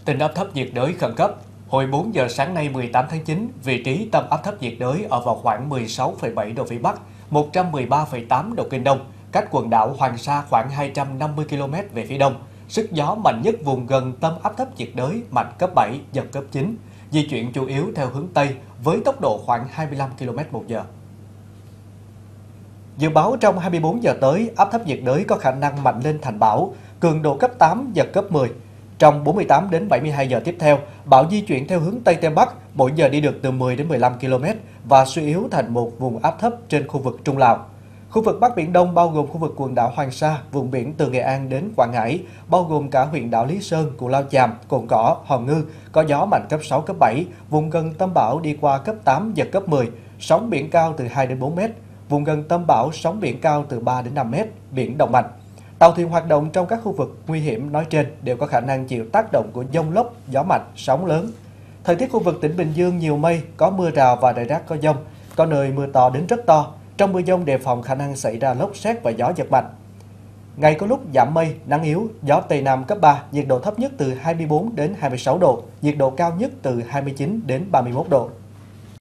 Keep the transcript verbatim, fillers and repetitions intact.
Tin áp thấp nhiệt đới khẩn cấp. Hồi bốn giờ sáng nay mười tám tháng chín, vị trí tâm áp thấp nhiệt đới ở vào khoảng mười sáu phẩy bảy độ Vĩ Bắc, một trăm mười ba phẩy tám độ Kinh Đông, cách quần đảo Hoàng Sa khoảng hai trăm năm mươi ki lô mét về phía đông. Sức gió mạnh nhất vùng gần tâm áp thấp nhiệt đới mạnh cấp bảy, giật cấp chín, di chuyển chủ yếu theo hướng Tây với tốc độ khoảng hai mươi lăm ki lô mét một giờ. Dự báo trong hai mươi bốn giờ tới, áp thấp nhiệt đới có khả năng mạnh lên thành bão, cường độ cấp tám, giật cấp mười. Trong bốn mươi tám đến bảy mươi hai giờ tiếp theo, bão di chuyển theo hướng Tây Tây Bắc, mỗi giờ đi được từ mười đến mười lăm ki lô mét và suy yếu thành một vùng áp thấp trên khu vực Trung Lào. Khu vực Bắc Biển Đông bao gồm khu vực quần đảo Hoàng Sa, vùng biển từ Nghệ An đến Quảng Ngãi, bao gồm cả huyện đảo Lý Sơn, Cù Lao Chàm, Cồn Cỏ, Hòn Ngư, có gió mạnh cấp sáu, cấp bảy, vùng gần tâm bão đi qua cấp tám, giật cấp mười, sóng biển cao từ hai đến bốn mét, vùng gần tâm bão sóng biển cao từ ba đến năm mét, biển động mạnh. Tàu thuyền hoạt động trong các khu vực nguy hiểm nói trên đều có khả năng chịu tác động của dông lốc, gió mạnh, sóng lớn. Thời tiết khu vực tỉnh Bình Dương nhiều mây, có mưa rào và rải rác có dông, có nơi mưa to đến rất to. Trong mưa dông đề phòng khả năng xảy ra lốc sét và gió giật mạnh. Ngày có lúc giảm mây, nắng yếu, gió Tây Nam cấp ba, nhiệt độ thấp nhất từ hai mươi bốn đến hai mươi sáu độ, nhiệt độ cao nhất từ hai mươi chín đến ba mươi mốt độ.